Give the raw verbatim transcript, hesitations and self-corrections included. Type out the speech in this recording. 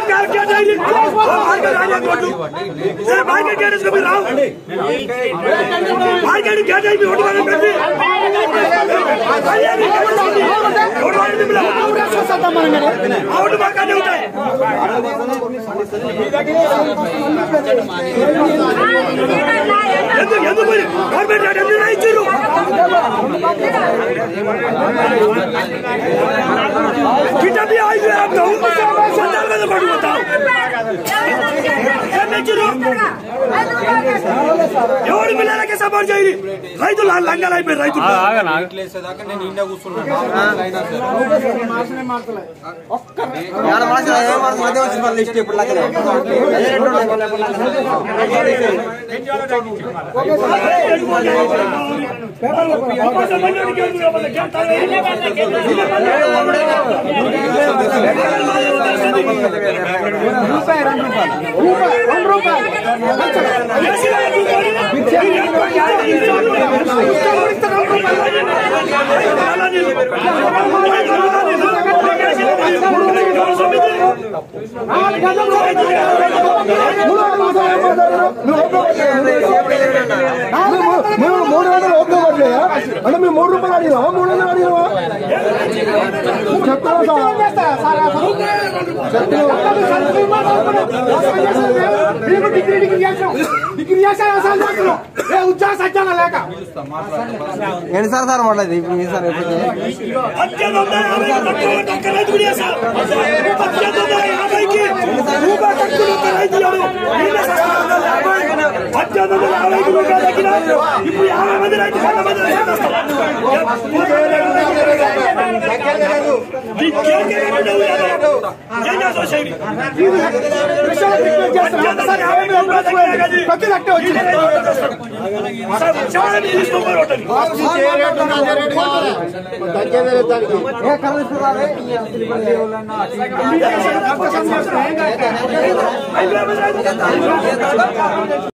ఎవరు పిల్లలకి సపోర్ట్ చేయాలి రైతులు లంగాలు అయిపోయి రైతులు మేము మూడు వందలు ఒప్పుకోవట్లేదా అంటే మేము మూడు రూపాయలు అడిగినావా మూడు వందలు అడిగినావా ఎన్నిసార్లు సార్ మాట్లాడేది సార్ ఇప్పుడు యాభై మంది రైతు వంద మంది రైతు